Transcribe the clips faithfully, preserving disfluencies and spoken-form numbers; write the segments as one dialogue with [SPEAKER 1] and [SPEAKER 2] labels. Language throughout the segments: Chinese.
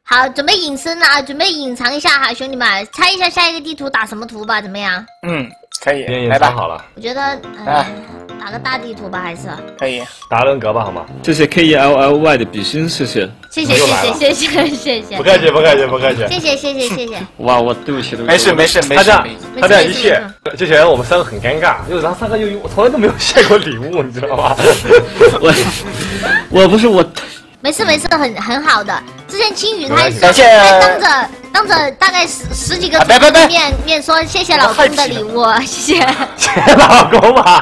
[SPEAKER 1] 好，准备隐身了啊！准备隐藏一下哈，兄弟们，猜一下下一个地图打什么图吧？怎么样？
[SPEAKER 2] 嗯，可以，
[SPEAKER 3] 来吧。好了，
[SPEAKER 1] 我觉得，呃、啊，打个大地图吧，还是
[SPEAKER 2] 可以。
[SPEAKER 3] 打人格吧，好吗？
[SPEAKER 4] 谢谢 K E L L Y 的比心，谢谢。
[SPEAKER 1] 谢谢谢谢谢谢谢谢。
[SPEAKER 3] 不客气不客气不客气。
[SPEAKER 1] 谢谢谢谢谢谢。
[SPEAKER 4] 哇，我对不起对不起。
[SPEAKER 2] 没事没事没事。
[SPEAKER 3] 他这样他这样一卸，就显得我们三个很尴尬，因为咱三个又我从来都没有卸过礼物，你知道吗？
[SPEAKER 4] 我我不是我。
[SPEAKER 1] 没事没事，很很好的。之前青宇他还
[SPEAKER 2] 感谢
[SPEAKER 1] 当着当着大概十十几个面面说谢谢老公的礼物，谢谢。
[SPEAKER 3] 谢谢老公吧。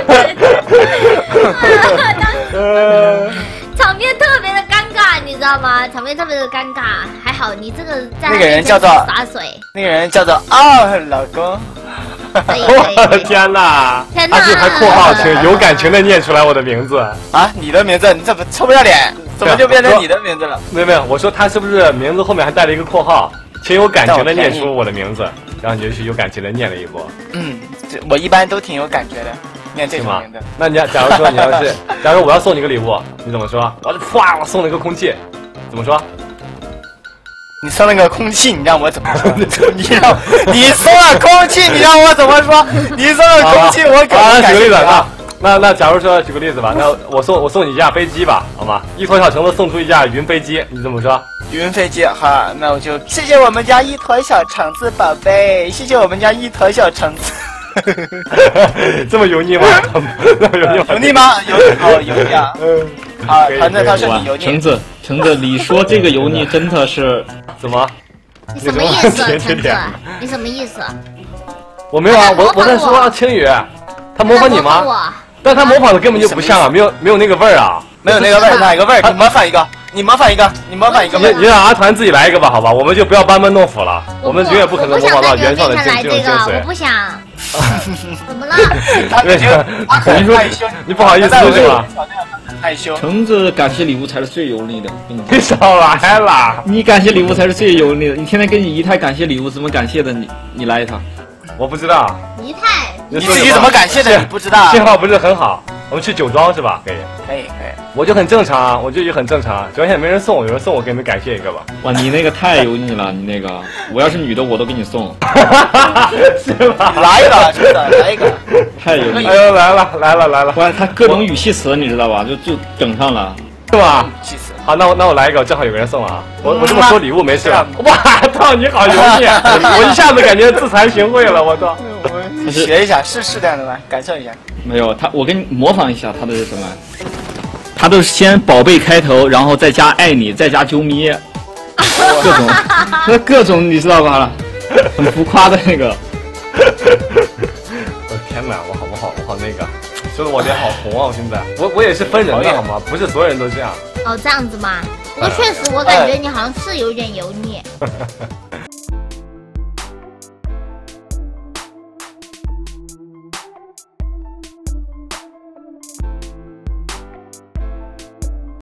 [SPEAKER 1] 场面特别的尴尬，你知道吗？场面特别的尴尬。还好你这个在
[SPEAKER 2] 那个人叫做
[SPEAKER 1] 洒水，
[SPEAKER 2] 那个人叫做哦老公。
[SPEAKER 3] 我的天哪！
[SPEAKER 1] 天哪！
[SPEAKER 3] 而且还括号请有感情的念出来我的名字
[SPEAKER 2] 啊！你的名字，你怎么臭不要脸？怎么就变成你的名字了？
[SPEAKER 3] 没有没有，我说他是不是名字后面还带了一个括号，请有感情的念出我的名字，然后你就去有感情的念了一波。
[SPEAKER 2] 嗯，我一般都挺有感觉的，念这种名字。
[SPEAKER 3] 那你假如说你要是，假如我要送你个礼物，你怎么说？我就啪，我送了一个空气，怎么说？
[SPEAKER 2] 你送了个空气，你让我怎么说？你让你送了空气，你让我怎么说？你送了空气，我
[SPEAKER 3] 啊，举个例子啊，那那假如说举个例子吧，那我送我送你一架飞机吧，好吗？一坨小橙子送出一架云飞机，你怎么说？
[SPEAKER 2] 云飞机，好，那我就谢谢我们家一坨小橙子宝贝，谢谢我们家一坨小橙子。
[SPEAKER 3] 这么油腻吗？这么油腻？
[SPEAKER 2] 油腻吗？油腻哦，油腻啊。嗯。好，反正他说你油腻。
[SPEAKER 4] 橙子，橙子，你说这个油腻真的是
[SPEAKER 3] 怎么？
[SPEAKER 1] 你什么意思，橙子？你什么意思？
[SPEAKER 3] 我没有啊，我我在说青宇，他模仿你吗？但他模仿的根本就不像啊，没有没有那个味儿啊，
[SPEAKER 2] 没有那个味儿，哪个味儿？你模仿一个，你模仿一个，你模仿一个。
[SPEAKER 3] 你你让阿团自己来一个吧，好吧，我们就不要班门弄斧了，我们永远不可能模仿到原创的这种精髓。
[SPEAKER 1] 我不想。怎么了？
[SPEAKER 3] 为什么？你说你不好意思是吧？
[SPEAKER 2] 害羞。
[SPEAKER 4] 橙子感谢礼物才是最油腻的。
[SPEAKER 3] 你少来了！
[SPEAKER 4] 你感谢礼物才是最油腻的。你天天跟你姨太感谢礼物，怎么感谢的？你你来一趟。
[SPEAKER 3] 我不知道。
[SPEAKER 1] 姨太，
[SPEAKER 2] 你自己怎么感谢的？你不知道。
[SPEAKER 3] 信号不是很好。我们去酒庄是吧？可以。
[SPEAKER 2] 可以可以。
[SPEAKER 3] 我就很正常啊，我就也很正常。只要现在没人送我，有人送我，给你们感谢一个吧。
[SPEAKER 4] 哇，你那个太油腻了，你那个，我要是女的，我都给你送。
[SPEAKER 3] 是吧？
[SPEAKER 2] 来一个，真的来一个。
[SPEAKER 4] 太油腻。
[SPEAKER 3] 哎呦，来了来了来了！
[SPEAKER 4] 哇，他各种语气词，你知道吧？就就整上了，
[SPEAKER 3] 是吧？
[SPEAKER 2] 语气词。
[SPEAKER 3] 好，那我那我来一个，正好有个人送啊。我我这么说礼物没事吧？哇操，你好油腻！我一下子感觉自惭形秽了，我操！
[SPEAKER 2] 你学一下，是是这样的吗？感受一下。
[SPEAKER 4] 没有他，我给你模仿一下他的是什么？他都是先宝贝开头，然后再加爱你，再加啾咪，各种，那各种你知道吧？很浮夸的那个。
[SPEAKER 3] 我天哪，我好我好我好那个，说的我脸好红啊！我现在，我我也是分人的好吗？不是所有人都这样。
[SPEAKER 1] 哦，这样子吗？不过确实，我感觉你好像是有点油腻。